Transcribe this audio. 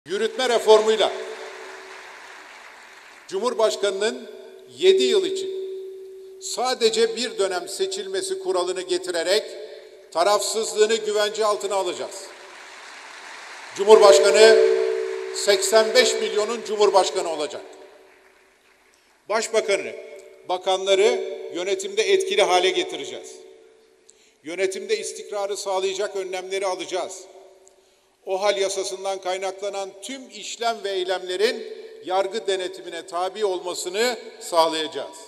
Yürütme reformuyla Cumhurbaşkanı'nın 7 yıl için sadece bir dönem seçilmesi kuralını getirerek tarafsızlığını güvence altına alacağız. Cumhurbaşkanı 85 milyonun Cumhurbaşkanı olacak. Başbakanı, bakanları yönetimde etkili hale getireceğiz. Yönetimde istikrarı sağlayacak önlemleri alacağız. OHAL yasasından kaynaklanan tüm işlem ve eylemlerin yargı denetimine tabi olmasını sağlayacağız.